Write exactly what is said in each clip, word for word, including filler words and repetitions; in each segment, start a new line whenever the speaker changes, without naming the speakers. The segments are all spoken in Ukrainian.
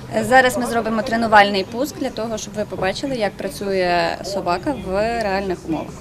Зараз ми зробимо тренувальний пуск для того, щоб ви побачили, як працює собака в реальних умовах.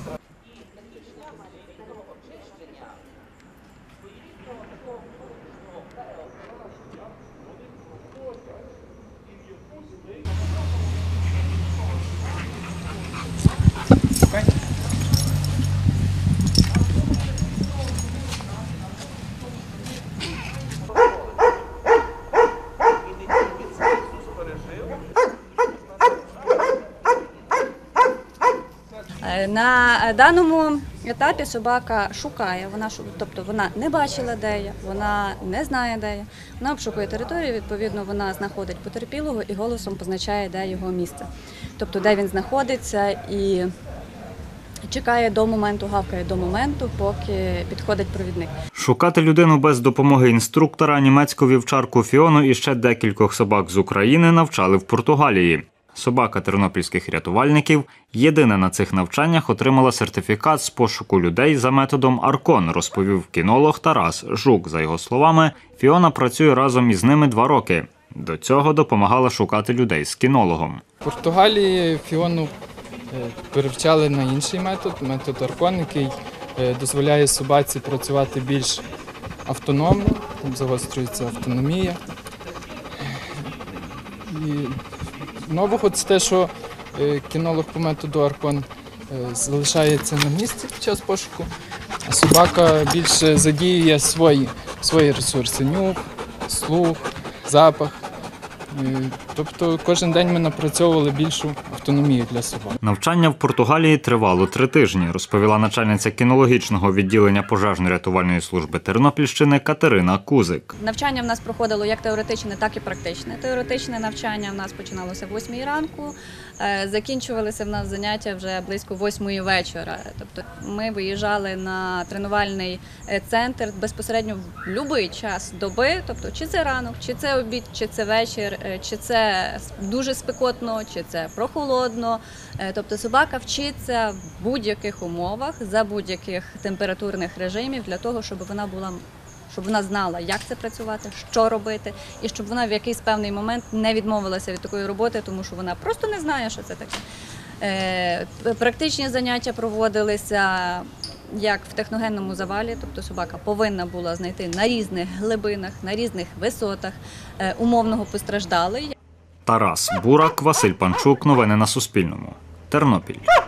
На даному етапі собака шукає, вона, тобто вона не бачила, де я, вона не знає, де я. Вона обшукує територію, відповідно, вона знаходить потерпілого і голосом позначає, де його місце. Тобто, де він знаходиться і чекає до моменту, гавкає до моменту, поки підходить провідник.
Шукати людину без допомоги інструктора німецьку вівчарку Фіону і ще декількох собак з України навчали в Португалії. Собака тернопільських рятувальників єдина на цих навчаннях отримала сертифікат з пошуку людей за методом Аркон, розповів кінолог Тарас Жук. За його словами, Фіона працює разом із ними два роки. До цього допомагала шукати людей з кінологом.
В Португалії Фіону перевчали на інший метод, метод Аркон, який дозволяє собаці працювати більш автономно, там загострюється автономія. І нового – це те, що кінолог по методу Аркон залишається на місці під час пошуку, а собака більше задіює свої, свої ресурси – нюх, слух, запах. Тобто кожен день ми напрацьовували більшу автономію для собак.
Навчання в Португалії тривало три тижні, розповіла начальниця кінологічного відділення пожежно-рятувальної служби Тернопільщини Катерина Кузик.
Навчання в нас проходило як теоретичне, так і практичне. Теоретичне навчання в нас починалося в восьмій ранку, закінчувалися в нас заняття вже близько восьмої вечора. Тобто ми виїжджали на тренувальний центр безпосередньо в будь-який час доби, тобто чи це ранок, чи це обід, чи це вечір, чи це дуже спекотно, чи це прохолодно. Тобто собака вчиться в будь-яких умовах, за будь-яких температурних режимів для того, щоб вона була, щоб вона знала, як це працювати, що робити, і щоб вона в якийсь певний момент не відмовилася від такої роботи, тому що вона просто не знає, що це таке. Практичні заняття проводилися як в техногенному завалі, тобто собака повинна була знайти на різних глибинах, на різних висотах умовного постраждалого.
Тарас Бурак, Василь Панчук. Новини на Суспільному. Тернопіль.